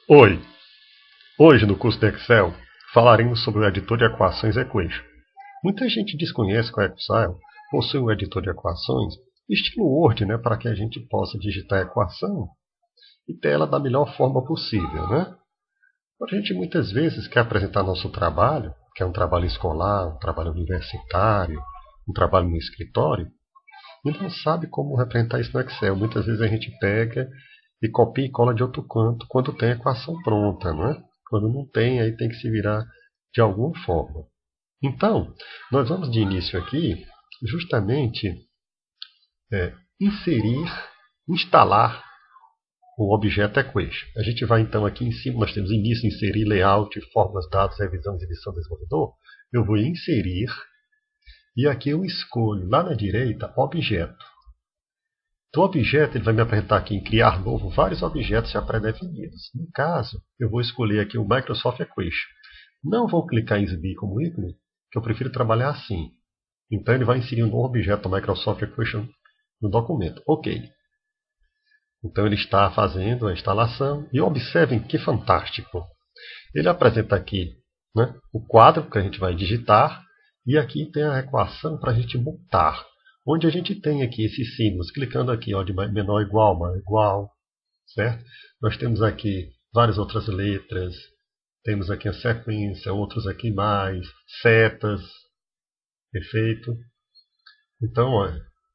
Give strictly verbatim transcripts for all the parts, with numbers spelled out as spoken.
Oi! Hoje no curso de Excel falaremos sobre o editor de equações Equation. Muita gente desconhece que o Excel possui um editor de equações estilo Word, né, para que a gente possa digitar a equação e ter ela da melhor forma possível, né? A gente muitas vezes quer apresentar nosso trabalho, que é um trabalho escolar, um trabalho universitário, um trabalho no escritório, e não sabe como representar isso no Excel. Muitas vezes a gente pega e copia e cola de outro canto quando tem a equação pronta, não é? Quando não tem, aí tem que se virar de alguma forma. Então, nós vamos de início aqui justamente é, inserir, instalar o objeto Equation. A gente vai então aqui em cima, nós temos início, inserir, layout, fórmulas, dados, revisão, exibição, desenvolvedor. Eu vou inserir e aqui eu escolho lá na direita objeto. Do objeto, ele vai me apresentar aqui em criar novo vários objetos já pré-definidos. No caso, eu vou escolher aqui o Microsoft Equation. Não vou clicar em exibir como ícone, que eu prefiro trabalhar assim. Então ele vai inserir um novo objeto, o Microsoft Equation, no documento. Ok. Então ele está fazendo a instalação. E observem que fantástico. Ele apresenta aqui, né, o quadro que a gente vai digitar. E aqui tem a equação para a gente montar. Onde a gente tem aqui esses símbolos, clicando aqui ó, de menor igual, maior igual, certo? Nós temos aqui várias outras letras, temos aqui a sequência, outros aqui mais, setas, perfeito? Então, ó,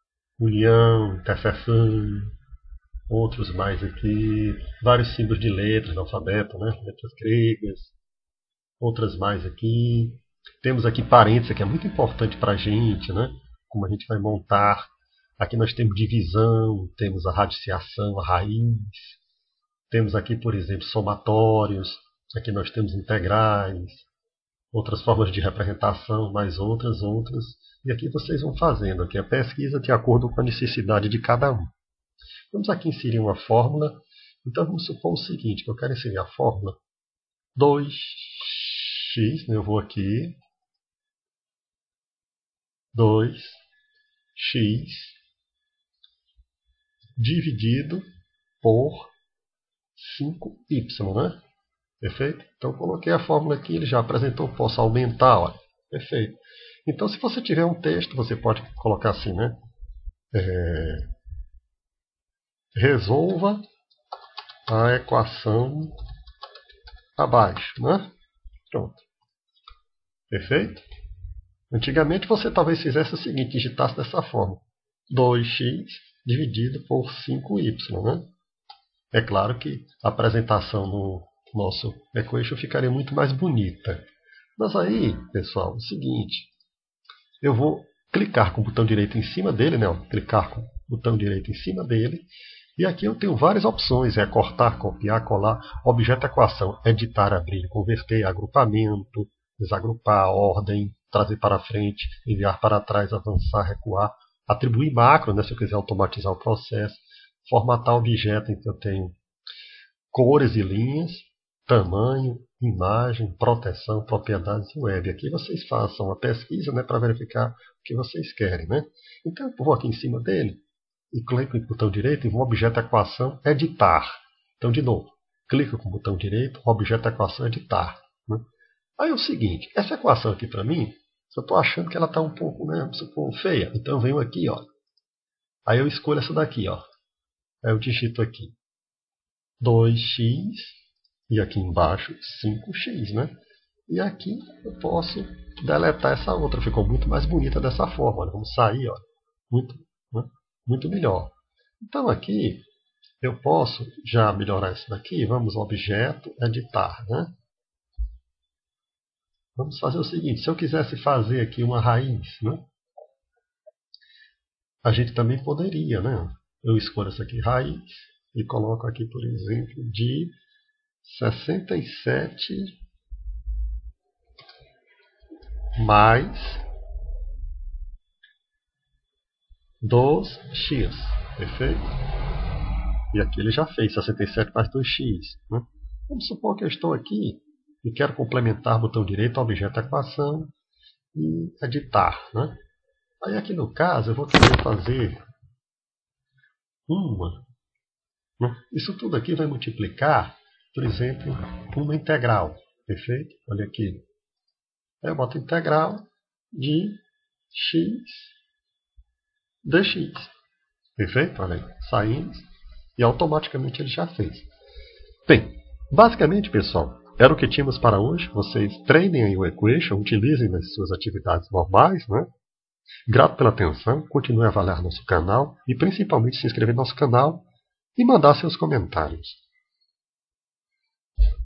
união, interseção, outros mais aqui, vários símbolos de letras no alfabeto, né? Letras gregas, outras mais aqui. Temos aqui parênteses, que é muito importante para a gente, né? Como a gente vai montar. Aqui nós temos divisão, temos a radiciação, a raiz. Temos aqui, por exemplo, somatórios. Aqui nós temos integrais. Outras formas de representação, mais outras, outras. E aqui vocês vão fazendo aqui a pesquisa de acordo com a necessidade de cada um. Vamos aqui inserir uma fórmula. Então vamos supor o seguinte, que eu quero inserir a fórmula dois x, eu vou aqui, dois x dividido por cinco y, né? Perfeito? Então coloquei a fórmula aqui, ele já apresentou, posso aumentar, olha. Perfeito. Então se você tiver um texto, você pode colocar assim, né? É... Resolva a equação abaixo, né? Pronto. Perfeito? Antigamente você talvez fizesse o seguinte, digitasse dessa forma. dois x dividido por cinco y, né? É claro que a apresentação no nosso equation ficaria muito mais bonita. Mas aí, pessoal, é o seguinte. Eu vou clicar com o botão direito em cima dele, né? Clicar com o botão direito em cima dele. E aqui eu tenho várias opções. É cortar, copiar, colar, objeto equação, editar, abrir, converter, agrupamento, desagrupar, ordem, trazer para frente, enviar para trás, avançar, recuar, atribuir macro, né, se eu quiser automatizar o processo, formatar objeto, então eu tenho cores e linhas, tamanho, imagem, proteção, propriedades web. Aqui vocês façam a pesquisa, né, para verificar o que vocês querem, né? Então eu vou aqui em cima dele e clico com o botão direito e vou objeto equação editar. Então de novo, clico com o botão direito, objeto equação editar, né? Aí é o seguinte, essa equação aqui para mim, eu estou achando que ela está um pouco, né, um pouco feia. Então eu venho aqui, ó. Aí eu escolho essa daqui, ó. Aí eu digito aqui dois x e aqui embaixo cinco x, né? E aqui eu posso deletar essa outra. Ficou muito mais bonita dessa forma. Olha, vamos sair, ó. Muito, né, muito melhor. Então aqui eu posso já melhorar isso daqui. Vamos objeto editar, né? Vamos fazer o seguinte, se eu quisesse fazer aqui uma raiz, né? A gente também poderia, né? Eu escolho essa aqui, raiz, e coloco aqui, por exemplo, de sessenta e sete mais dois x, perfeito? E aqui ele já fez sessenta e sete mais dois x, né? Vamos supor que eu estou aqui e quero complementar, botão direito, objeto equação e editar, né? Aí aqui no caso eu vou querer fazer uma, né? Isso tudo aqui vai multiplicar por exemplo, uma integral. Perfeito? Olha aqui. Eu boto integral de x dx. Perfeito? Olha aí. Saímos e automaticamente ele já fez. Bem, basicamente, pessoal, era o que tínhamos para hoje. Vocês treinem aí o Equation, utilizem nas suas atividades normais, né? Grato pela atenção, continue a avaliar nosso canal e principalmente se inscrever no nosso canal e mandar seus comentários.